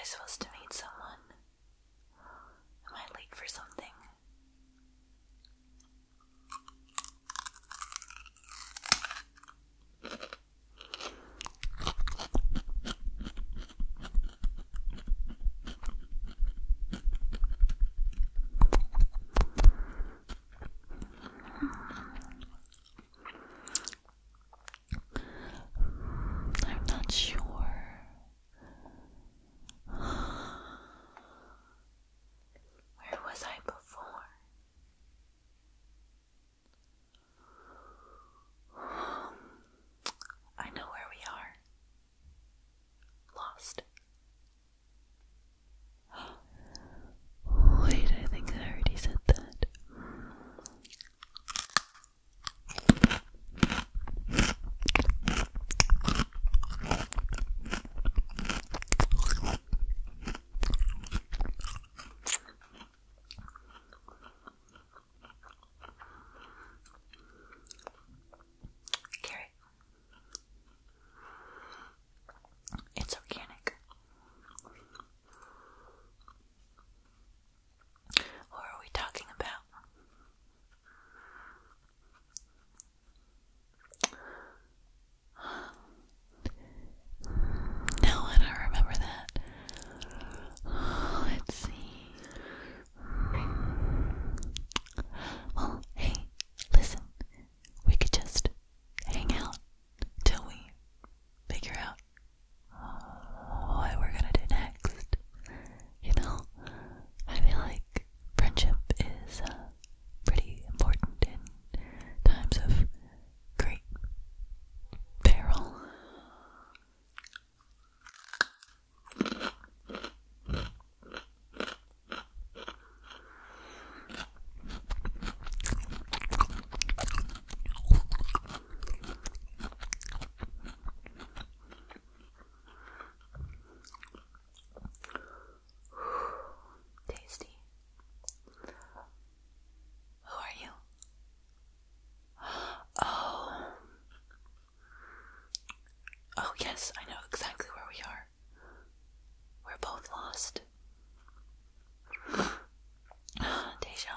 supposed to meet someone? Am I late for something? I'm not sure. Where was I before? I know where we are. Lost. Wait, I think I already said that. Carrot. It's organic. What are we talking about? No, I don't remember that. Let's see. Well, hey, listen. We could just hang out till we figure out what we're gonna do next. You know, I feel like friendship is pretty important in times of great peril. Tasty. Who are you? Oh yes, I know exactly where we are. We're both lost. Deja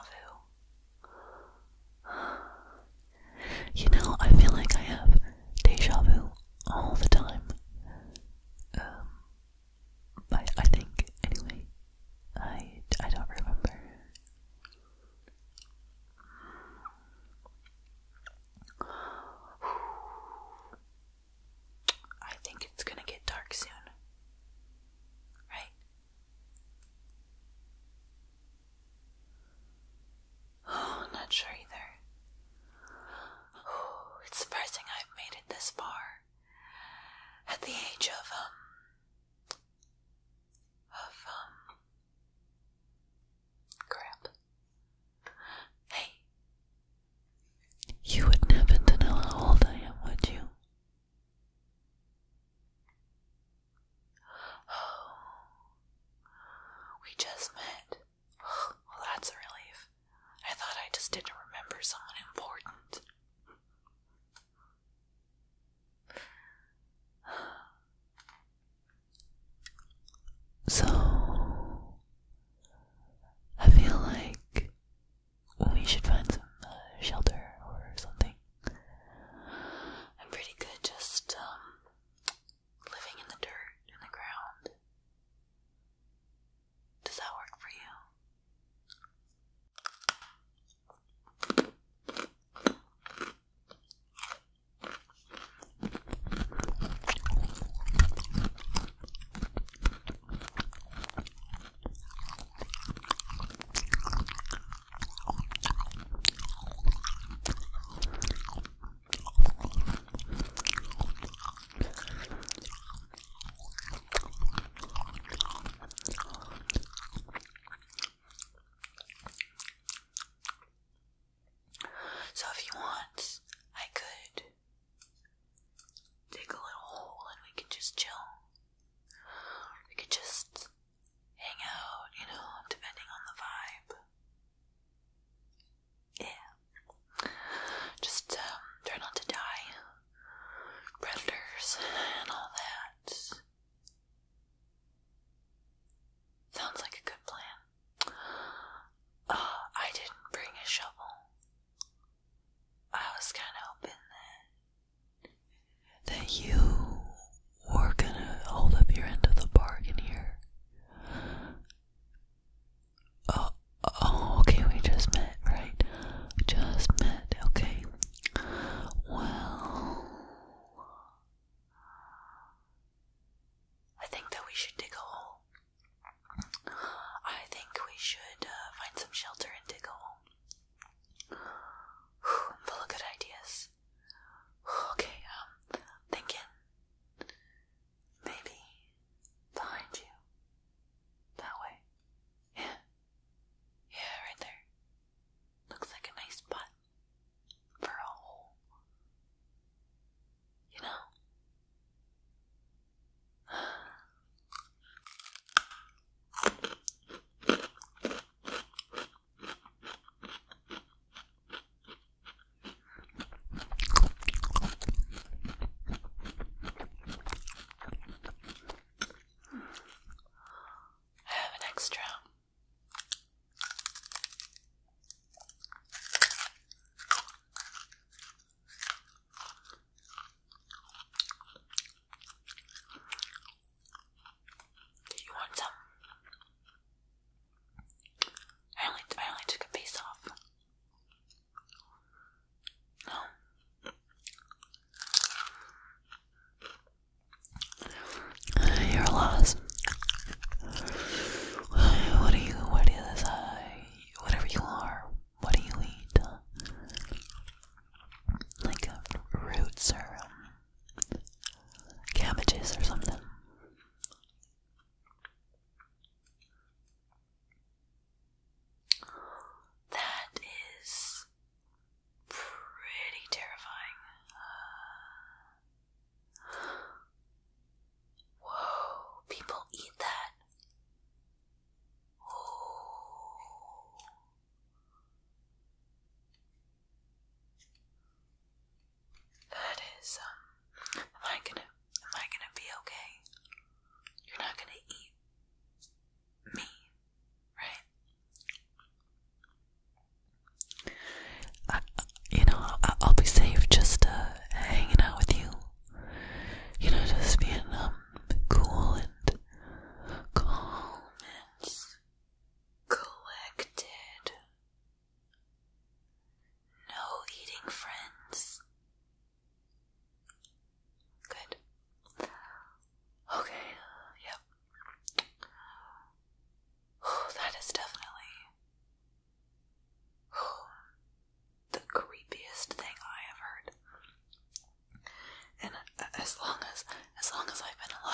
vu. You know, I feel like I have deja vu all the time. I think, anyway. I don't remember. I think it's gonna get dark soon. Right? Oh, not sure either. Oh, it's surprising I've made it this far. At the age of, crap. Hey. You wouldn't happen to know how old I am, would you? Oh. We just met. Well, that's a relief. I thought I just didn't remember someone important. So, I feel like we should find some shelter or something. I'm pretty good just living in the dirt, in the ground. Does that work for you?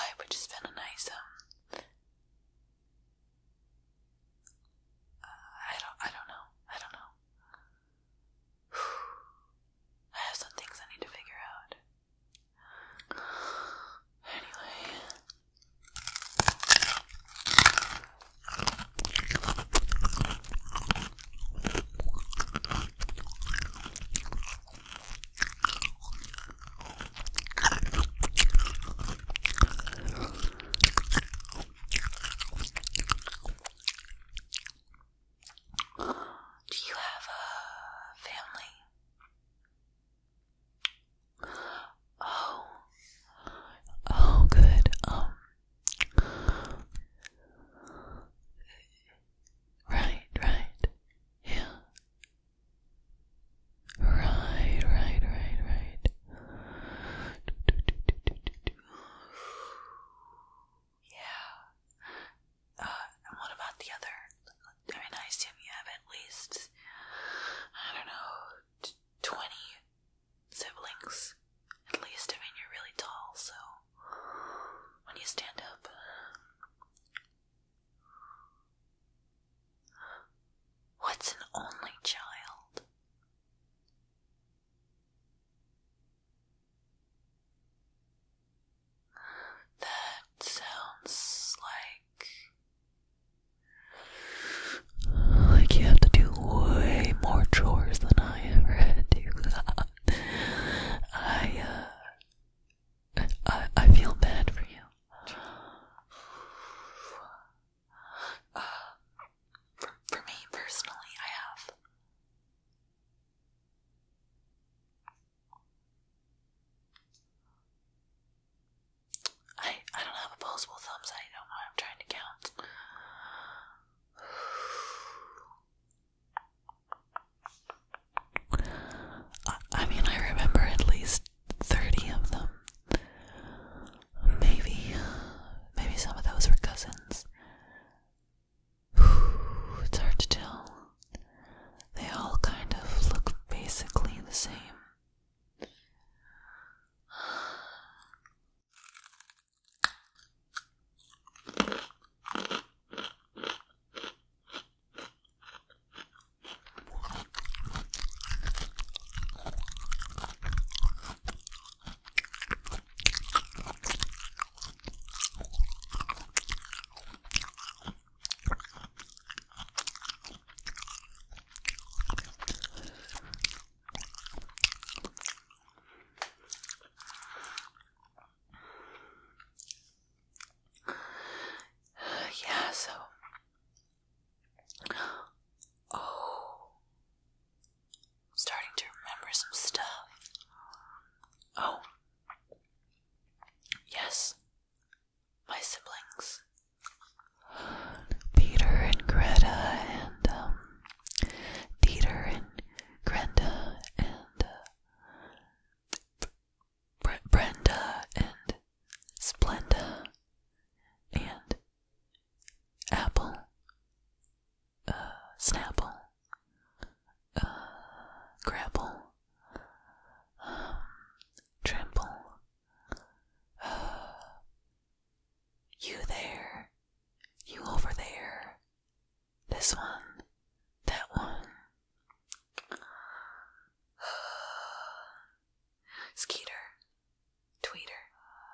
vibe, which has been a nice, I don't know. I have some things I need to figure out. Anyway. Do you have a family? Oh, good. Right. Yeah. Right. Yeah. And what about the other? I mean, I assume you have at least, I don't know, 20 siblings. At least, I mean, you're really tall, so when you stand up. What's an only child? That sounds like you have to do way more chores than I ever had to. I feel bad for you. For me personally, I have. I don't have opposable thumbs. I don't know. I'm trying to count. I mean, I remember at least 30 of them. Maybe some of those were cousins. It's hard to tell. They all kind of look basically the same. Yeah, so. Oh. I'm starting to remember some stuff. Oh. Yes. My siblings. Peter and Greta and, Peter and Grenda and, Brenda and Splenda and Apple, Snapple, Grapple, Trample, you there, you over there, this one, that one, Skeeter, Tweeter,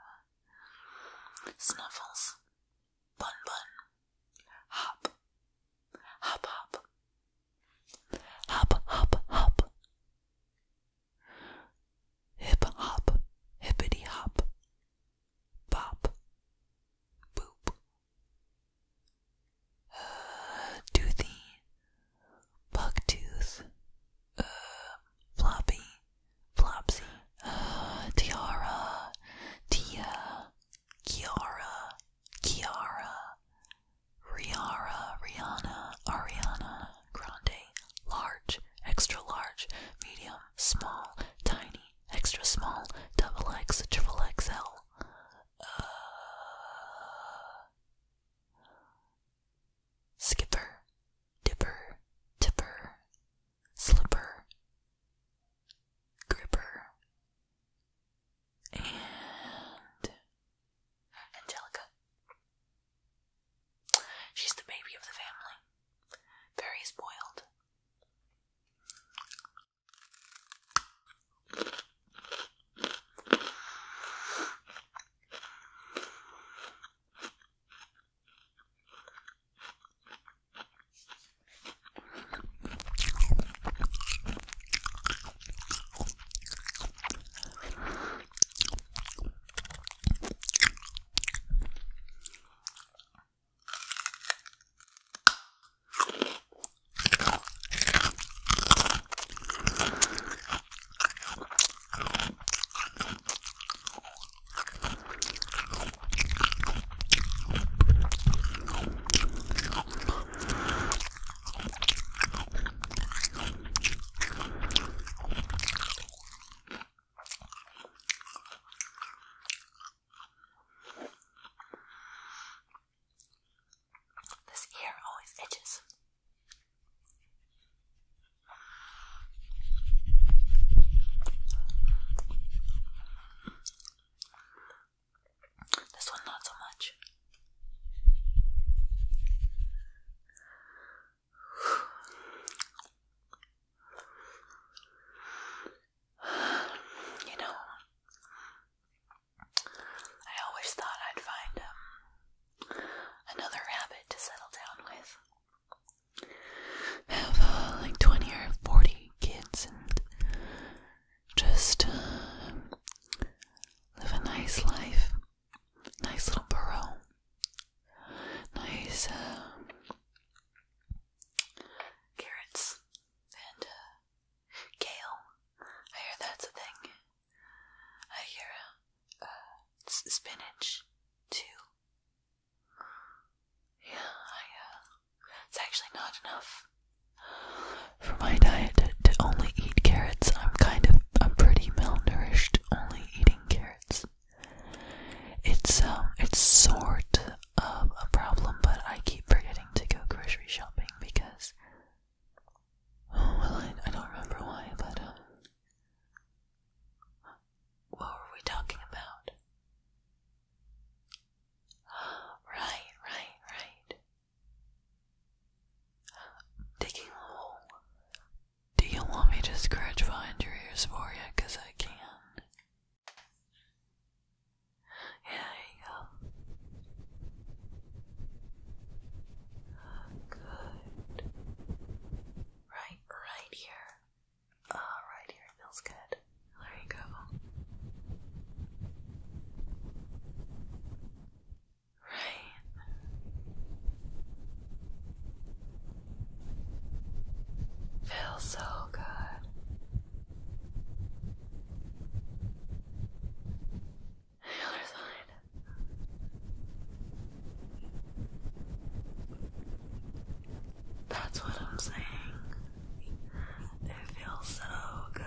Snuffles, Bun Bun, Hop, Hop Hop, Hop Hop Hop, Hip Hop, Hippity Hop, Bop, Boop, Toothy, Bugtooth, Floppy, Flopsy, Tiara, Tia, Kiara, enough for my diet to only eat carrots. I'm pretty malnourished only eating carrots. It's sort of a problem, but I keep forgetting to go grocery shopping because, I don't remember why, but, what were we talking about? Right. Digging a hole. Do you want me to scratch behind your ears for you? 'Cause I can. Yeah, there you go. Good. Right here. Right here feels good. There you go. Right. Feels so good. The other side. That's what I'm saying. It feels so good.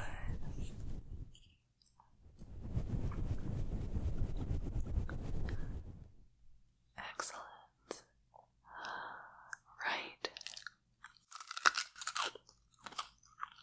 Excellent. Right.